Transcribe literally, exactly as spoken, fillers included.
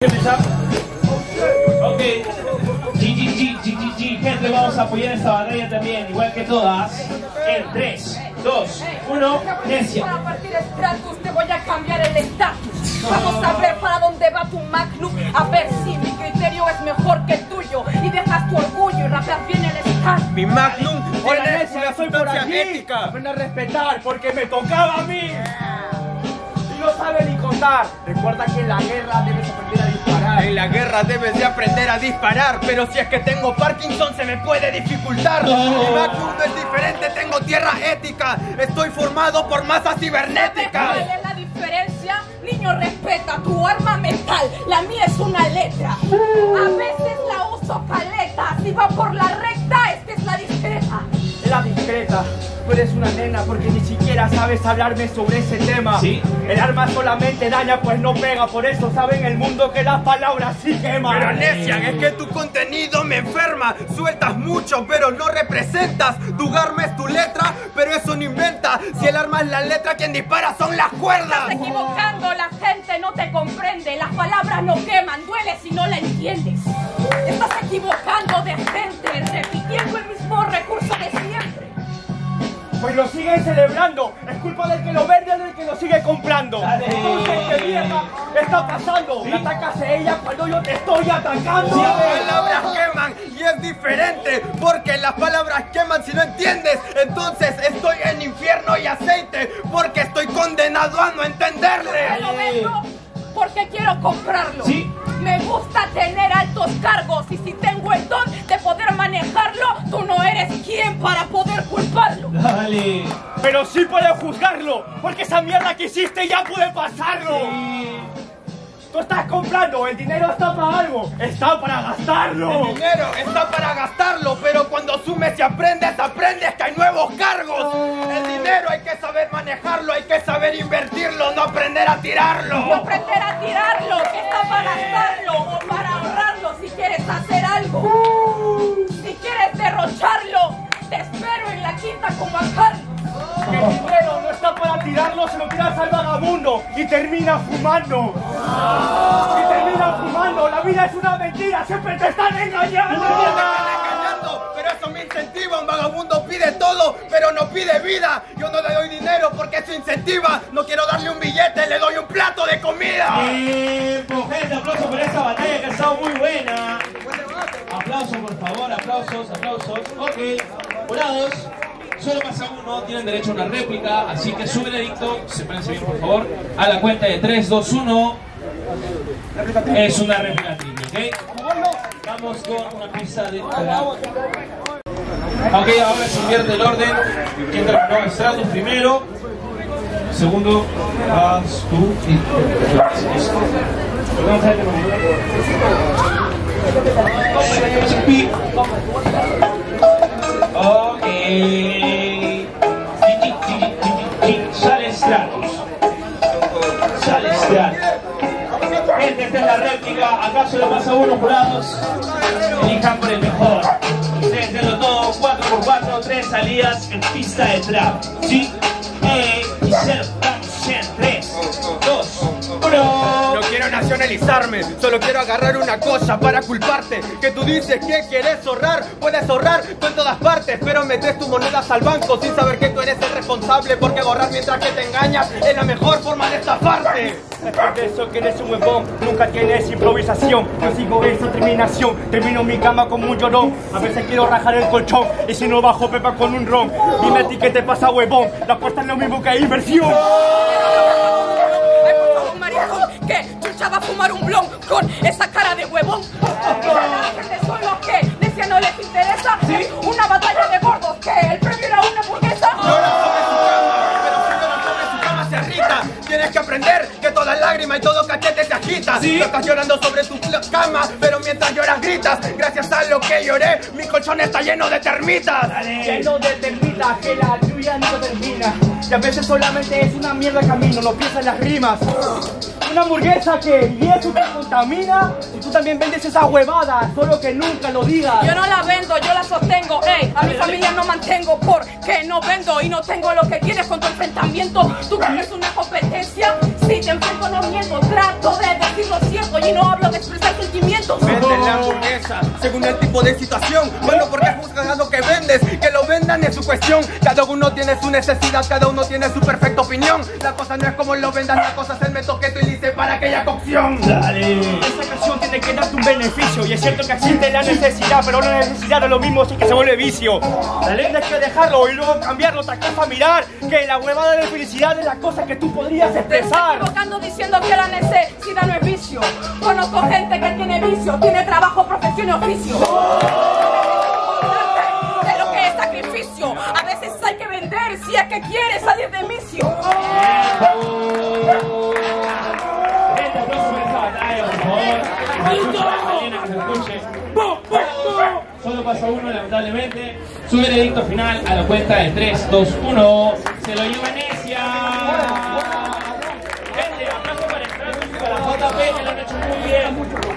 Ok, G G G, G G G, gente, vamos a apoyar esta batalla también, igual que todas. En tres, dos, uno, necia. Para partir Stratus te voy a cambiar el estatus. Vamos a ver para dónde va tu Magnum, a ver si mi criterio es mejor que el tuyo y dejas tu orgullo y rapeas bien el estatus. Mi Magnum Hola, tiene necia, una soy por sustancia aquí. ética. Ven a respetar porque me tocaba a mí. Y no sabe ni contar. Recuerda que en la guerra debes aprender a disparar. En la guerra debes de aprender a disparar, pero si es que tengo Parkinson se me puede dificultar. Mi Magnum no es diferente, tengo tierra ética. Estoy formado por masa cibernética. ¿Cuál es la diferencia? Niño, respeta tu arma mental. La mía es una letra. A veces la uso caleta. Si va por la recta, esta es la discreta. La discreta. Tú eres una nena porque ni siquiera sabes hablarme sobre ese tema. Sí. El arma solamente daña, pues no pega. Por eso sabe en el mundo que las palabras sí queman. Pero necia, es que tu contenido me enferma. Sueltas mucho, pero no representas. Tu arma es tu letra, pero eso no inventa. Si el arma es la letra, quien dispara son las cuerdas. Estás equivocando, la gente no te comprende. Las palabras no queman, duele si no la entiendes. Estás equivocando de gente, repitiendo el mismo recurso de siempre. Pues lo siguen celebrando. Es culpa del que lo vende o del que lo sigue comprando. Dale. Entonces, ¿qué mierda está pasando? Me atacas a ella cuando yo te estoy atacando. Las palabras queman y es diferente, porque las palabras queman si no entiendes. Entonces estoy en infierno y aceite, porque estoy condenado a no entenderle. Te lo vendo porque quiero comprarlo. Sí. Me gusta tener altos cargos y si tengo el don de poder manejarlo, tú no eres quien para poder culparlo. Dale. Pero sí puedo juzgarlo, porque esa mierda que hiciste ya puede pasarlo. Sí. Tú estás comprando, el dinero está para algo, está para gastarlo. El dinero está para gastarlo, pero cuando sumes y aprendes, aprendes que hay nuevos cargos. El dinero hay que saber manejarlo, hay que saber invertirlo, no aprender a tirarlo. No aprender a tirarlo, que está para gastarlo o para ahorrarlo si quieres hacer algo. Si quieres derrocharlo, te espero en la quinta como a Carlos. El dinero no está para tirarlo, se lo tiras al vagabundo y termina fumando. Y termina fumando, la vida es una mentira, siempre te están engañando. Me están engañando, pero eso me incentiva. Un vagabundo pide todo, pero no pide vida. Yo no le doy dinero porque eso incentiva. No quiero darle un billete, le doy un plato de comida. Tiempo, gente, aplausos por esta batalla que ha estado muy buena. Aplausos, por favor, aplausos, aplausos. Ok, jurados, solo pasa uno, tienen derecho a una réplica, así que su veredicto, sepárense bien por favor, a la cuenta de tres, dos, uno. Es una réplica triple, ¿ok? Vamos con una pista de trap. Ok, ahora se invierte el orden. ¿Quién terminó? Stratus primero. Segundo, vas tú y ok. Sale Stratus. Sale Stratus. Gente, esta es la réplica. ¿Acaso le pasa a unos jurados? Elijan por el mejor. Ustedes denlo todo. cuatro por cuatro, tres salidas en pista de trap. Sí, eh, y cero. Vamos en tres, dos, uno. No quiero nacionalizarme, solo quiero agarrar una cosa para culparte. Que tú dices que quieres ahorrar, puedes ahorrar tú en todas partes, pero metes tus monedas al banco sin saber que tú eres el responsable, porque ahorrar mientras que te engañas es la mejor forma de estafarte. Es por eso que eres un huevón, nunca tienes improvisación. Yo sigo esa terminación, termino mi cama como un llorón. A veces quiero rajar el colchón y si no bajo pepa con un ron. Dime a ti qué te pasa, huevón, la apuesta es lo mismo que inversión. Ay, por favor, maricón, que chucha va a fumar un blon con esa cara de huevón. Esa gente son los que decían no les interesa. ¿Sí? Una batalla de gordos, que el premio era una hamburguesa. Llora sobre su cama, pero si llora sobre su cama se irrita. Tienes que aprender que toda lágrima y todo cachete se agita. ¿Sí? Tú estás llorando sobre tu cama, pero mientras lloras gritas. Gracias a lo que lloré, mi colchón está lleno de termitas. Dale. Lleno de termitas que la lluvia no termina. Y a veces solamente es una mierda de camino, no piensas en las rimas. Una hamburguesa que y eso te contamina. Y tú también vendes esa huevada, solo que nunca lo digas. Yo no la vendo, yo la sostengo, ey. A mi familia no mantengo porque no vendo y no tengo lo que quieres con tu enfrentamiento. ¿Tú crees una competencia? Si te enfrento no miento, trato de decir lo cierto y no hablo de expresar sentimientos. Venden la hamburguesa según el tipo de situación. Bueno, porque juzgan a lo que vendes, que lo vendan es su cuestión. Cada uno tiene su necesidad, cada uno tiene su perfecta opinión. La cosa no es como lo vendas, la cosa es el método que utilice para aquella cocción. Dale. Esta canción tiene que darte un beneficio. Y es cierto que existe la necesidad, pero la necesidad es lo mismo si que se vuelve vicio. Dale, tienes que dejarlo y luego cambiarlo. Te acaso a mirar que la huevada de felicidad es la cosa que tú podrías Te estás expresar. equivocando diciendo que la necesidad no es vicio. Conozco gente que tiene vicio, tiene trabajo, profesión y oficio. De lo que es sacrificio. A veces hay que vender si es que quieres salir del vicio. Este aplauso por esta batalla, por favor. Que se escuche. Solo pasa uno, lamentablemente. Su veredicto final a la cuenta de tres, dos, uno. Se lo lleva Necia. Gente, aplauso para el para J P, que lo han hecho muy bien.